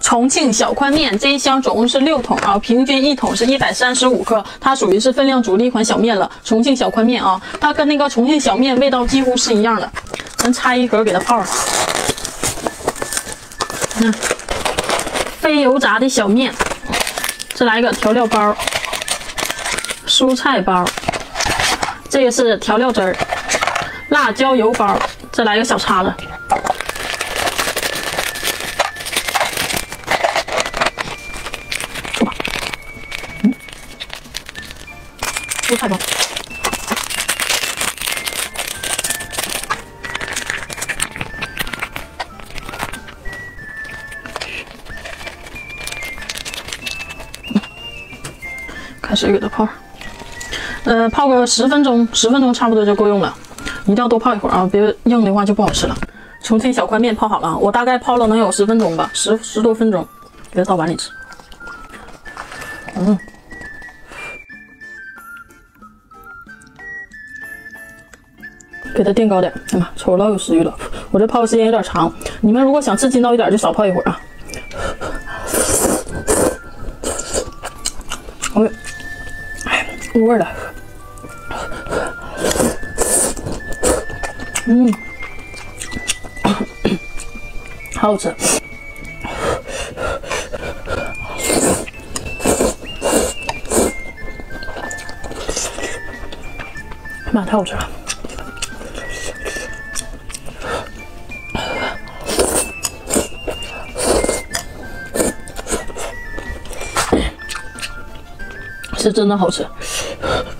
重庆小宽面，这一箱总共是6桶啊，平均1桶是135克，它属于是分量足的一款小面了。重庆小宽面啊，它跟那个重庆小面味道几乎是一样的。咱拆一盒给它泡上。非油炸的小面，再来一个调料包，蔬菜包，这个是调料汁儿，辣椒油包，再来一个小叉子。 蔬菜包，开水给它泡，泡个10分钟，10分钟差不多就够用了，一定要多泡一会儿啊，别硬的话就不好吃了。重庆小宽面泡好了，我大概泡了能有10分钟吧，10多分钟，给它倒碗里吃。给它垫高点，哎妈，瞅老有食欲了。我这泡的时间有点长，你们如果想吃筋道一点，就少泡一会儿啊。入味了。好好吃。妈，太好吃了。 是真的好吃。